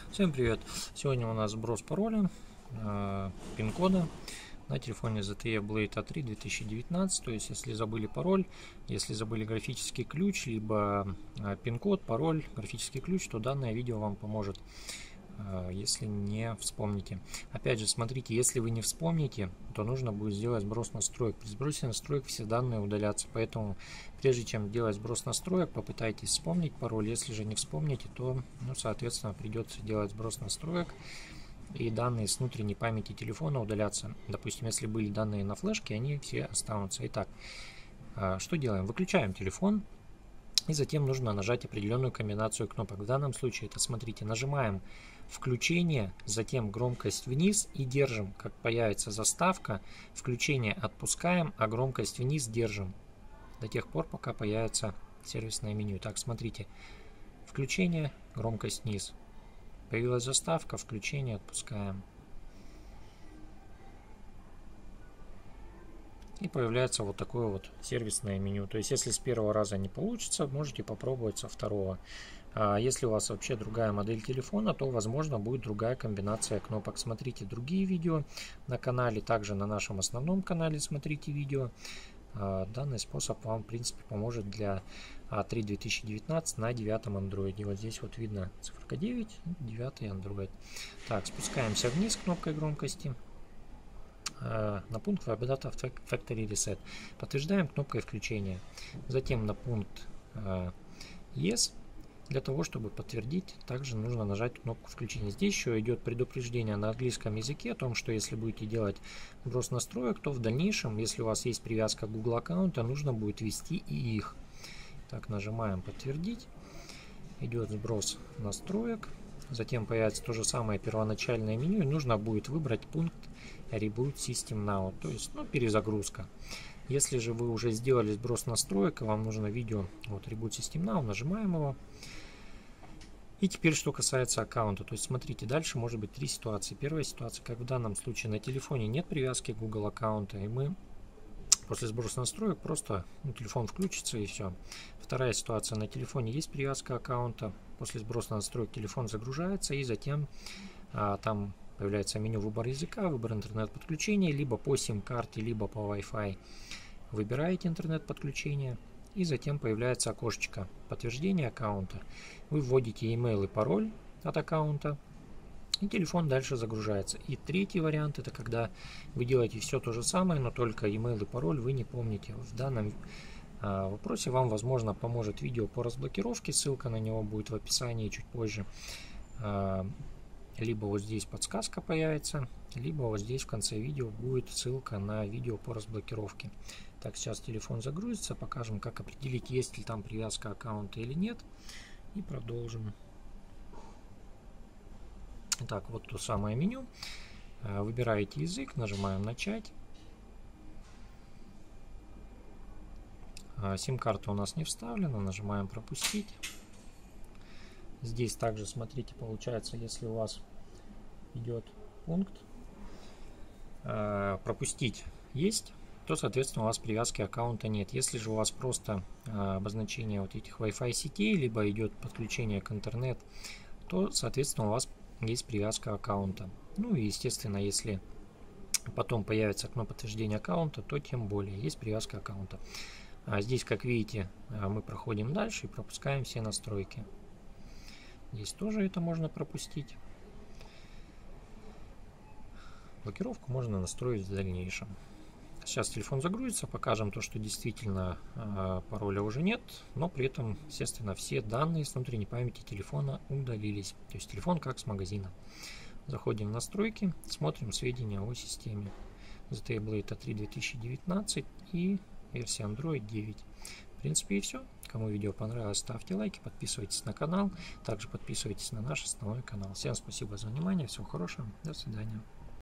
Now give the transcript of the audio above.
Всем привет! Сегодня у нас сброс пароля, пин-кода на телефоне ZTE Blade A3 2019. То есть, если забыли пароль, если забыли графический ключ, либо пин-код, пароль, графический ключ, то данное видео вам поможет, если не вспомните. Опять же, смотрите, если вы не вспомните, то нужно будет сделать сброс настроек. При сбросе настроек все данные удалятся, поэтому прежде чем делать сброс настроек, попытайтесь вспомнить пароль. Если же не вспомните, то, соответственно, придется делать сброс настроек, и данные с внутренней памяти телефона удалятся. Допустим, если были данные на флешке, они все останутся. Итак, что делаем? Выключаем телефон. И затем нужно нажать определенную комбинацию кнопок. В данном случае это, смотрите, нажимаем включение, затем громкость вниз и держим. Как появится заставка, включение отпускаем, а громкость вниз держим. До тех пор, пока появится сервисное меню. Так, смотрите, включение, громкость вниз. Появилась заставка, включение отпускаем. И появляется вот такое вот сервисное меню. То есть, если с первого раза не получится, можете попробовать со второго. Если у вас вообще другая модель телефона, то, возможно, будет другая комбинация кнопок. Смотрите другие видео на канале, также на нашем основном канале смотрите видео. Данный способ вам, в принципе, поможет для A3 2019 на 9 Android. И вот здесь вот видно циферка 9, 9 Android. Так, спускаемся вниз кнопкой громкости на пункт Data Factory Reset. Подтверждаем кнопкой включения. Затем на пункт Yes. Для того, чтобы подтвердить, также нужно нажать кнопку включения. Здесь еще идет предупреждение на английском языке о том, что если будете делать сброс настроек, то в дальнейшем, если у вас есть привязка к Google аккаунта, нужно будет ввести и их. Так, нажимаем подтвердить. Идет сброс настроек. Затем появится то же самое первоначальное меню, и нужно будет выбрать пункт Reboot System Now, то есть перезагрузка. Если же вы уже сделали сброс настроек и вам нужно видео, вот Reboot System Now, нажимаем его. И теперь, что касается аккаунта, то есть смотрите, дальше может быть три ситуации. Первая ситуация, как в данном случае на телефоне нет привязки к Google аккаунта, и мы после сброса настроек просто телефон включится и все. Вторая ситуация, на телефоне есть привязка аккаунта, после сброса настроек телефон загружается, и затем там появляется меню выбор языка, выбор интернет-подключения, либо по сим-карте, либо по Wi-Fi. Выбираете интернет-подключение, и затем появляется окошечко подтверждения аккаунта. Вы вводите email и пароль от аккаунта, и телефон дальше загружается. И третий вариант, это когда вы делаете все то же самое, но только email и пароль вы не помните. В данном вопросе вам, возможно, поможет видео по разблокировке, ссылка на него будет в описании чуть позже. Либо вот здесь подсказка появится, либо вот здесь в конце видео будет ссылка на видео по разблокировке. Так, сейчас телефон загрузится, покажем, как определить, есть ли там привязка аккаунта или нет. И продолжим. Итак, вот то самое меню. Выбираете язык, нажимаем начать. Сим-карта у нас не вставлена, нажимаем пропустить. Здесь также, смотрите, получается, если у вас идет пункт пропустить есть, то, соответственно, у вас привязки аккаунта нет. Если же у вас просто обозначение вот этих Wi-Fi сетей, либо идет подключение к интернету, то, соответственно, у вас есть привязка аккаунта. Ну и, естественно, если потом появится окно подтверждения аккаунта, то тем более есть привязка аккаунта. Здесь, как видите, мы проходим дальше и пропускаем все настройки. Здесь тоже это можно пропустить. Блокировку можно настроить в дальнейшем. Сейчас телефон загрузится, покажем то, что действительно пароля уже нет, но при этом, естественно, все данные с внутренней памяти телефона удалились. То есть телефон как с магазина. Заходим в настройки, смотрим сведения о системе. ZTE Blade A3 2019 и версия Android 9. В принципе и все. Кому видео понравилось, ставьте лайки, подписывайтесь на канал. Также подписывайтесь на наш основной канал. Всем спасибо за внимание, всего хорошего, до свидания.